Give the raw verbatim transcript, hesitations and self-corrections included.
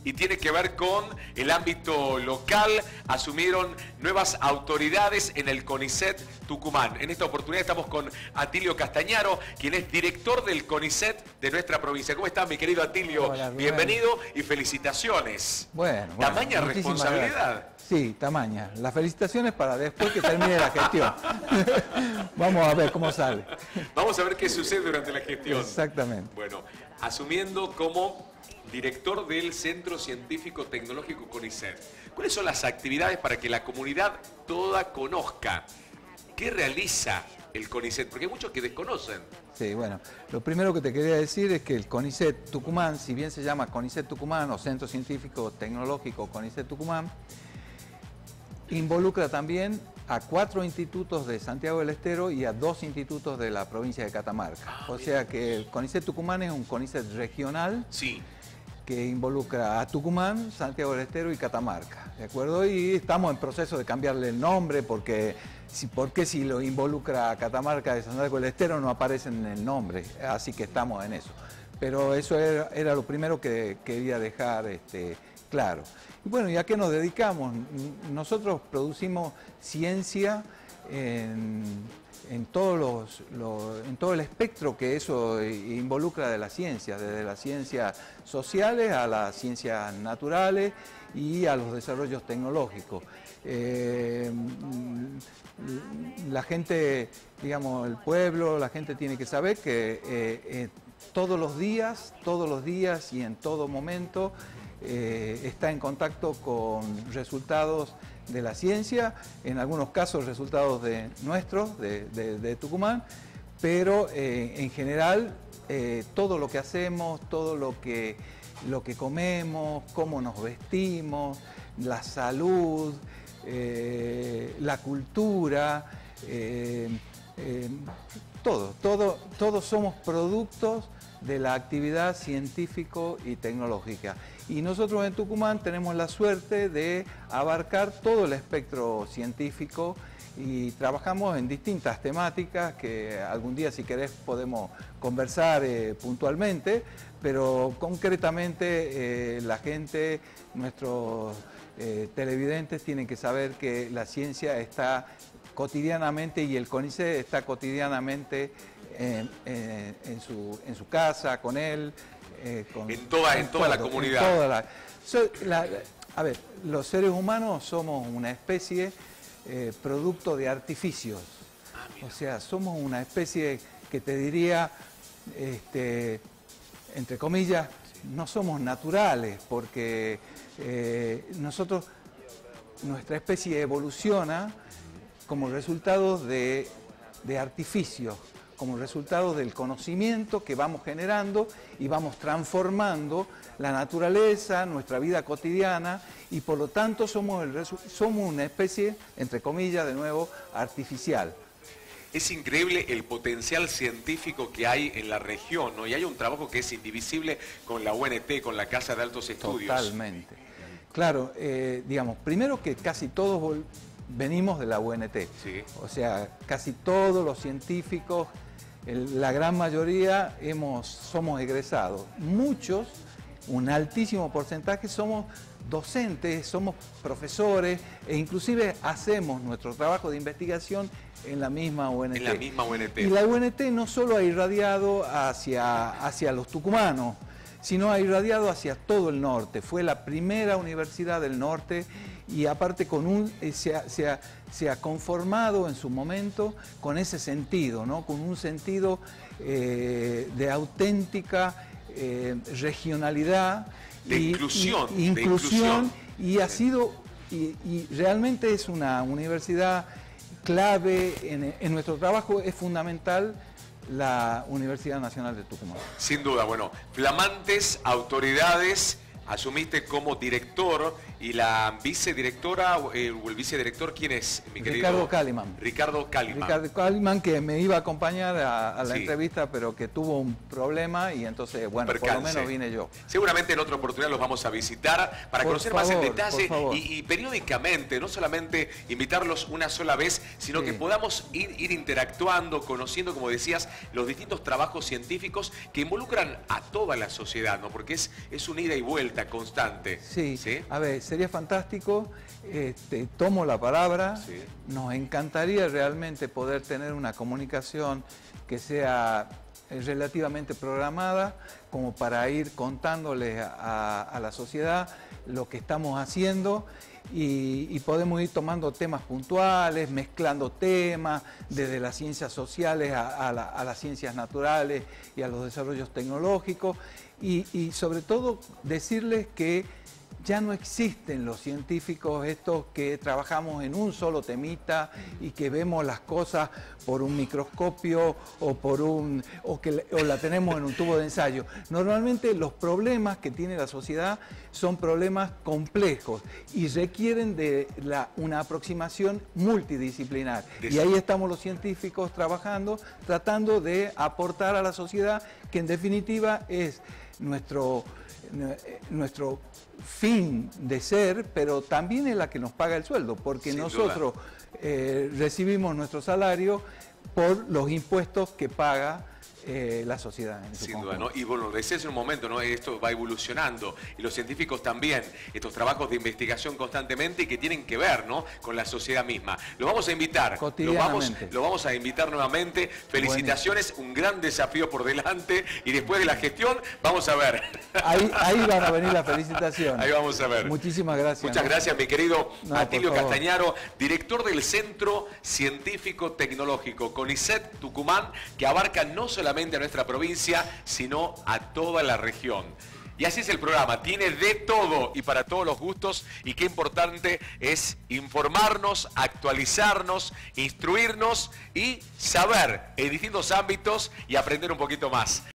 y tiene que ver con el ámbito local. Asumieron nuevas autoridades en el CONICET Tucumán. En esta oportunidad estamos con Atilio Castañaro, quien es director del CONICET de nuestra provincia. ¿Cómo estás, mi querido Atilio? Hola, bienvenido y felicitaciones. Bueno, bueno, ¿Tamaña responsabilidad? Gracias. Sí, tamaña. Las felicitaciones para después que termine la gestión. Vamos a ver cómo sale. Vamos a ver qué sucede durante la gestión. Exactamente. Bueno, asumiendo como director del Centro Científico Tecnológico CONICET, ¿cuáles son las actividades para que la comunidad toda conozca qué realiza el CONICET? Porque hay muchos que desconocen. Sí, bueno, lo primero que te quería decir es que el CONICET Tucumán, si bien se llama CONICET Tucumán o Centro Científico Tecnológico CONICET Tucumán, involucra también a cuatro institutos de Santiago del Estero y a dos institutos de la provincia de Catamarca. Ah, o sea que el CONICET Tucumán es un CONICET regional. Sí. Que involucra a Tucumán, Santiago del Estero y Catamarca, ¿de acuerdo? Y estamos en proceso de cambiarle el nombre porque si, porque si lo involucra a Catamarca de Santiago del Estero no aparece en el nombre, así que estamos en eso. Pero eso era, era lo primero que quería dejar este, claro. Y bueno, ¿y a qué nos dedicamos? Nosotros producimos ciencia en... En, todos los, los, en todo el espectro que eso involucra de las ciencias, desde las ciencias sociales a las ciencias naturales y a los desarrollos tecnológicos. Eh, la gente, digamos, el pueblo, la gente tiene que saber que eh, eh, todos los días, todos los días y en todo momento eh, está en contacto con resultados de la ciencia, en algunos casos resultados de nuestros, de, de, de Tucumán, pero eh, en general eh, todo lo que hacemos, todo lo que, lo que comemos, cómo nos vestimos, la salud, eh, la cultura, eh, eh, todo, todo, todos somos productos de la actividad científico y tecnológica. Y nosotros en Tucumán tenemos la suerte de abarcar todo el espectro científico y trabajamos en distintas temáticas que algún día, si querés, podemos conversar eh, puntualmente, pero concretamente eh, la gente, nuestros eh, televidentes tienen que saber que la ciencia está cotidianamente y el CONICET está cotidianamente En, en, en, su, en su casa, con él. Eh, con, en toda, en toda la comunidad. Toda la, so, la, a ver, los seres humanos somos una especie eh, producto de artificios. Ah, o sea, somos una especie que te diría, este, entre comillas, sí. No somos naturales, porque eh, nosotros, nuestra especie evoluciona como resultado de, de artificios, como resultado del conocimiento que vamos generando y vamos transformando la naturaleza, nuestra vida cotidiana, y por lo tanto somos, el, somos una especie, entre comillas, de nuevo, artificial. Es increíble el potencial científico que hay en la región, ¿no? Y hay un trabajo que es indivisible con la U N T, con la Casa de Altos Estudios. Totalmente. Claro, eh, digamos, primero que casi todos venimos de la U N T. Sí. O sea, casi todos los científicos, el, la gran mayoría hemos, somos egresados. Muchos, un altísimo porcentaje, somos docentes, somos profesores e inclusive hacemos nuestro trabajo de investigación en la misma U N T. En la misma U N T. Y la U N T no solo ha irradiado hacia, hacia los tucumanos, sino ha irradiado hacia todo el norte. Fue la primera universidad del norte y aparte con un, se, ha, se, ha, se ha conformado en su momento con ese sentido, ¿no? Con un sentido eh, de auténtica eh, regionalidad. De y, inclusión. Y, inclusión, de inclusión. Y ha sido, y, y realmente es una universidad clave en, en nuestro trabajo, es fundamental la Universidad Nacional de Tucumán. Sin duda, bueno, flamantes autoridades, asumiste como director y la vicedirectora eh, o el vicedirector, ¿quién es, mi querido? Ricardo Kalimann. Ricardo Kalimann. Ricardo Kalimann, que me iba a acompañar a, a la sí. entrevista, pero que tuvo un problema y entonces, bueno, por lo menos vine yo. Seguramente en otra oportunidad los vamos a visitar para por conocer favor, más en detalle y, y periódicamente, no solamente invitarlos una sola vez, sino sí. que podamos ir, ir interactuando, conociendo, como decías, los distintos trabajos científicos que involucran a toda la sociedad, ¿no? Porque es, es un ida y vuelta. vuelta constante. Sí, ¿Sí? A ver, sería fantástico. Este, tomo la palabra. Sí. Nos encantaría realmente poder tener una comunicación que sea relativamente programada, como para ir contándole a, a la sociedad lo que estamos haciendo. Y, y podemos ir tomando temas puntuales, mezclando temas desde las ciencias sociales a, a, la, a las ciencias naturales y a los desarrollos tecnológicos y, y sobre todo decirles que ya no existen los científicos estos que trabajamos en un solo temita y que vemos las cosas por un microscopio o, por un, o, que, o la tenemos en un tubo de ensayo. Normalmente los problemas que tiene la sociedad son problemas complejos y requieren de la, una aproximación multidisciplinar. Y ahí estamos los científicos trabajando, tratando de aportar a la sociedad, que en definitiva es nuestro, nuestro fin de ser, pero también es la que nos paga el sueldo, porque Sin nosotros eh, recibimos nuestro salario por los impuestos que paga eh, la sociedad. En Sin duda, ¿no? Y bueno, decía hace un momento, ¿no? Esto va evolucionando y los científicos también, estos trabajos de investigación constantemente y que tienen que ver, ¿no? Con la sociedad misma. Lo vamos a invitar, lo vamos, lo vamos a invitar nuevamente. Felicitaciones, Buenísimo. Un gran desafío por delante y después de la gestión vamos a ver. Ahí, ahí van a venir las felicitaciones. Ahí vamos a ver. Muchísimas gracias. Muchas ¿no? gracias, mi querido no, Atilio Castañaro, director del Centro Científico Tecnológico CONICET Tucumán, que abarca no solamente a nuestra provincia, sino a toda la región. Y así es el programa, tiene de todo y para todos los gustos, y qué importante es informarnos, actualizarnos, instruirnos y saber en distintos ámbitos y aprender un poquito más.